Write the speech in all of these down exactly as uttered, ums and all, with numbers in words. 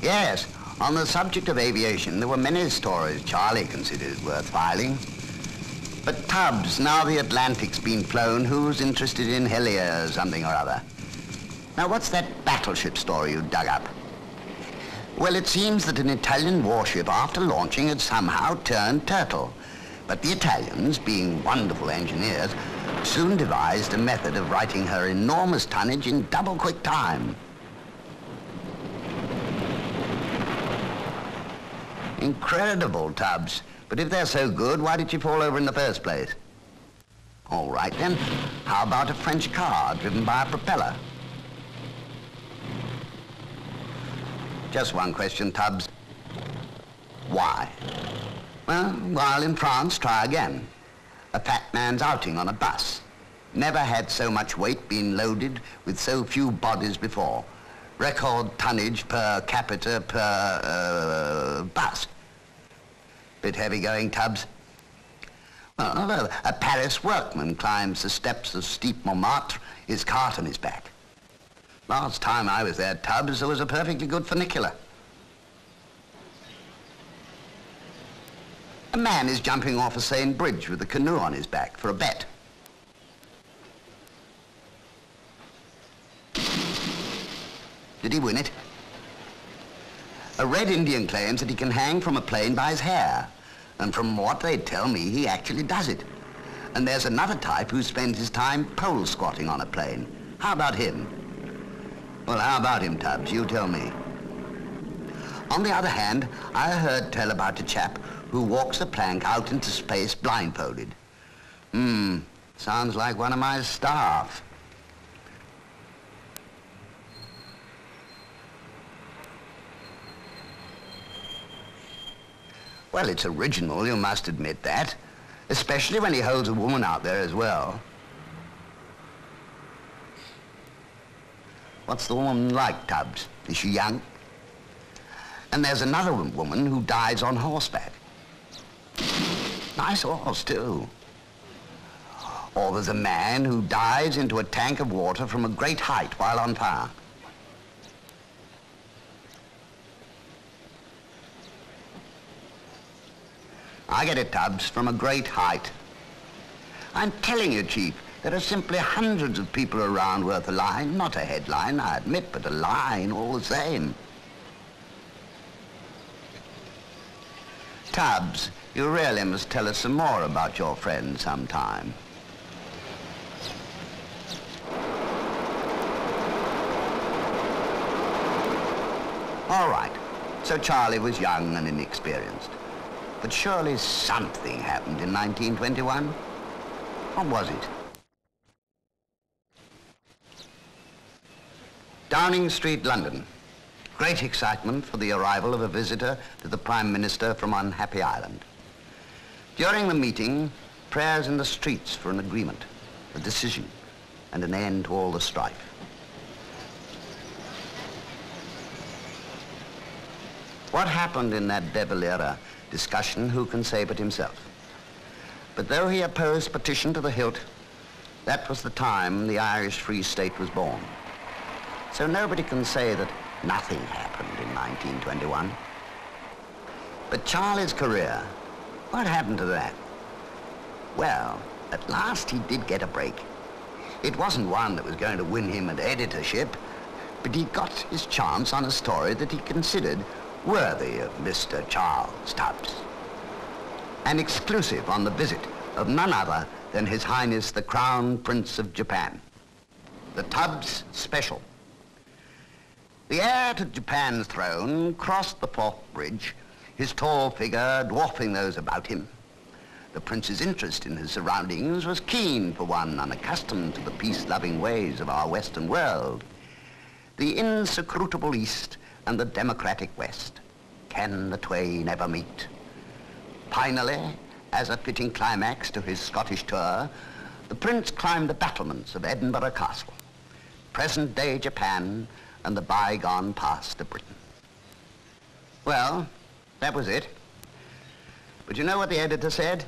Yes, on the subject of aviation, there were many stories Charlie considered worth filing. But Tubbs, now the Atlantic's been flown, who's interested in Helia or something or other? Now, what's that battleship story you dug up? Well, it seems that an Italian warship, after launching, had somehow turned turtle. But the Italians, being wonderful engineers, soon devised a method of righting her enormous tonnage in double quick time. Incredible, Tubbs. But if they're so good, why did you fall over in the first place? All right, then. How about a French car driven by a propeller? Just one question, Tubbs. Why? Well, while in France, try again. A fat man's outing on a bus. Never had so much weight been loaded with so few bodies before. Record tonnage per capita per uh, bus. Bit heavy going, Tubbs. Well, a Paris workman climbs the steps of steep Monmartre, his cart on his back. Last time I was there, Tubbs, there was a perfectly good funicular. A man is jumping off a Seine bridge with a canoe on his back for a bet. Did he win it? A Red Indian claims that he can hang from a plane by his hair. And from what they tell me, he actually does it. And there's another type who spends his time pole squatting on a plane. How about him? Well, how about him, Tubbs? You tell me. On the other hand, I heard tell about a chap who walks a plank out into space blindfolded. Hmm, sounds like one of my staff. Well, it's original, you must admit that. Especially when he holds a woman out there as well. What's the woman like, Tubbs? Is she young? And there's another woman who dives on horseback. Nice horse, too. Or there's a man who dives into a tank of water from a great height while on fire. I get it, Tubbs, from a great height. I'm telling you, Chief, there are simply hundreds of people around worth a line. Not a headline, I admit, but a line all the same. Tubbs, you really must tell us some more about your friend sometime. All right, so Charlie was young and inexperienced. But surely something happened in nineteen twenty-one. What was it? Downing Street, London. Great excitement for the arrival of a visitor to the Prime Minister from Unhappy Island. During the meeting, prayers in the streets for an agreement, a decision, and an end to all the strife. What happened in that De Valera discussion, who can say but himself? But though he opposed petition to the hilt, that was the time the Irish Free State was born. So nobody can say that nothing happened in nineteen twenty-one. But Charlie's career, what happened to that? Well, at last he did get a break. It wasn't one that was going to win him an editorship, but he got his chance on a story that he considered worthy of Mister Charles Tubbs. An exclusive on the visit of none other than His Highness the Crown Prince of Japan. The Tubbs Special. The heir to Japan's throne crossed the Forth Bridge, his tall figure dwarfing those about him. The prince's interest in his surroundings was keen for one unaccustomed to the peace-loving ways of our Western world. The inscrutable East and the democratic West. Can the twain ever meet? Finally, as a fitting climax to his Scottish tour, the prince climbed the battlements of Edinburgh Castle, present-day Japan and the bygone past of Britain. Well, that was it. But you know what the editor said?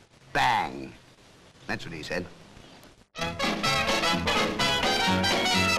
Bang. That's what he said.